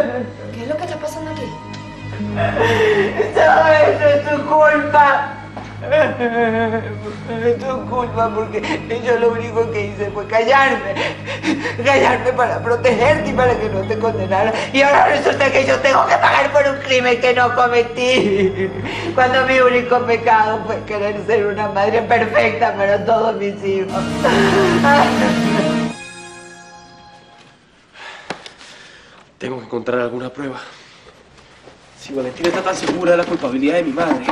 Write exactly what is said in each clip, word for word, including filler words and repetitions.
¿Qué es lo que está pasando aquí? Todo esto es tu culpa. Es tu culpa porque yo lo único que hice fue callarme. Callarme para protegerte y para que no te condenaran. Y ahora resulta que yo tengo que pagar por un crimen que no cometí. Cuando mi único pecado fue querer ser una madre perfecta para todos mis hijos. Tengo que encontrar alguna prueba. Si Valentina está tan segura de la culpabilidad de mi madre,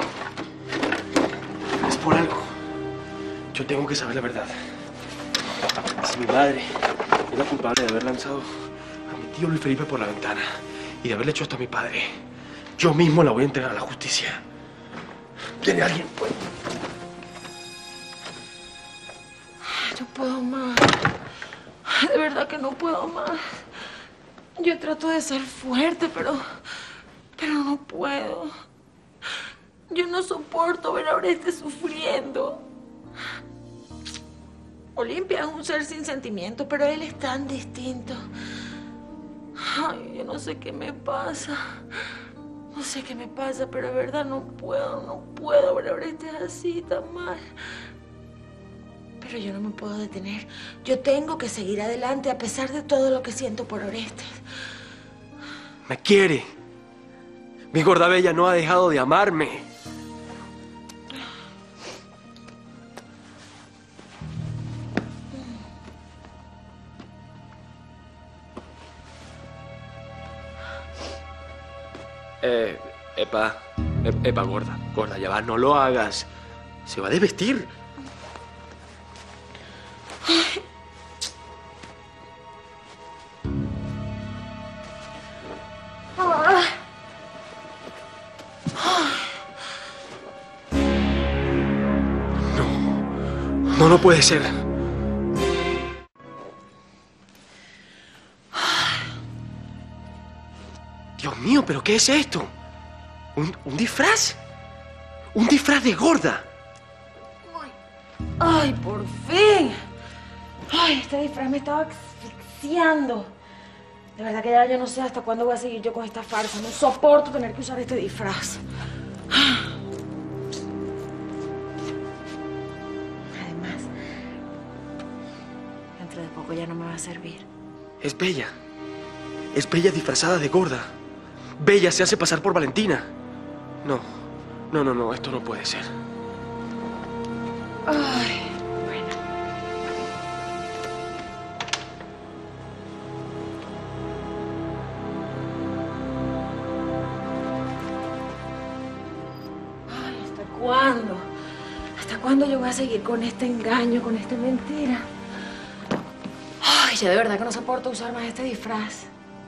es por algo. Yo tengo que saber la verdad. Si mi madre es la culpable de haber lanzado a mi tío Luis Felipe por la ventana y de haberle hecho esto a mi padre, yo mismo la voy a entregar a la justicia. ¿Tiene alguien? No puedo más. De verdad que no puedo más. Yo trato de ser fuerte, pero... pero no puedo. Yo no soporto ver a Oreste sufriendo. Olimpia es un ser sin sentimientos, pero él es tan distinto. Ay, yo no sé qué me pasa. No sé qué me pasa, pero de verdad no puedo, no puedo ver a Oreste así, tan mal. Pero yo no me puedo detener. Yo tengo que seguir adelante a pesar de todo lo que siento por Oreste. Me quiere. Mi gorda bella no ha dejado de amarme. Eh, epa, epa, gorda, gorda, ya va, no lo hagas. Se va a desvestir. No, no puede ser. Dios mío, ¿pero qué es esto? ¿Un, un disfraz? ¿Un disfraz de gorda? Ay, por fin. Ay, este disfraz me estaba asfixiando. De verdad que ya yo no sé hasta cuándo voy a seguir yo con esta farsa. No soporto tener que usar este disfraz. Además, dentro de poco ya no me va a servir. Es Bella. Es Bella disfrazada de gorda. Bella se hace pasar por Valentina. No, no, no, no, esto no puede ser. Ay, bueno. Ay, ¿hasta cuándo? ¿Hasta cuándo yo voy a seguir con este engaño, con esta mentira? Ay, ya de verdad que no soporto usar más este disfraz.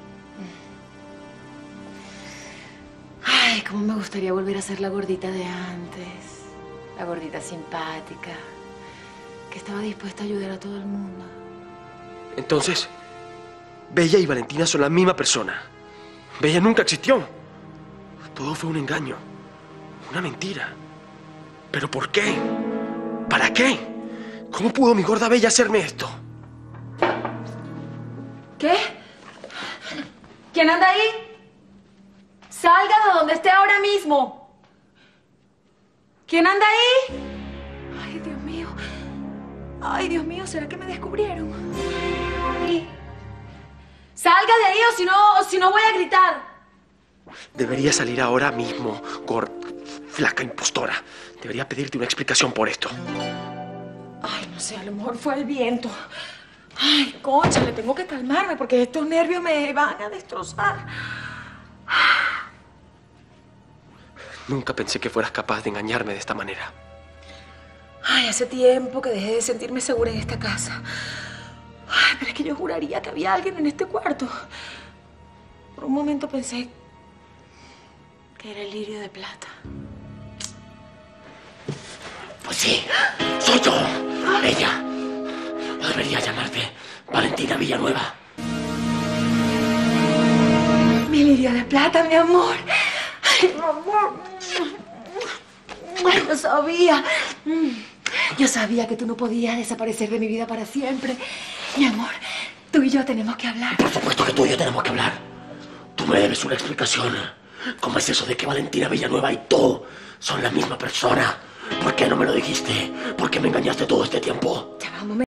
Ay, cómo me gustaría volver a ser la gordita de antes. La gordita simpática, que estaba dispuesta a ayudar a todo el mundo. Entonces, Bella y Valentina son la misma persona. Bella nunca existió. Todo fue un engaño, una mentira. ¿Pero por qué? ¿Para qué? ¿Cómo pudo mi gorda Bella hacerme esto? ¿Qué? ¿Quién anda ahí? ¡Salga de donde esté ahora mismo! ¿Quién anda ahí? Ay, Dios mío. Ay, Dios mío, ¿será que me descubrieron? Sí. Salga de ahí o si no, o si no voy a gritar. Debería salir ahora mismo, gor... flaca impostora. Debería pedirte una explicación por esto. Ay, no sé, a lo mejor fue el viento. Ay, concha, le tengo que calmarme porque estos nervios me van a destrozar. Nunca pensé que fueras capaz de engañarme de esta manera. Ay, hace tiempo que dejé de sentirme segura en esta casa. Ay, pero es que yo juraría que había alguien en este cuarto. Por un momento pensé que era el lirio de plata. Pues sí, soy yo, Bella. O debería llamarte Valentina Villanueva. Mi lirio de plata, mi amor. Ay, mi amor. Ay, yo sabía. Yo sabía que tú no podías desaparecer de mi vida para siempre. Mi amor, tú y yo tenemos que hablar. Por supuesto que tú y yo tenemos que hablar. Tú Tú me debes una explicación. ¿Cómo es eso de que Valentina Villanueva y tú son la misma persona? ¿Por qué no me lo dijiste? ¿Por qué me engañaste todo este tiempo? Ya va, un momento.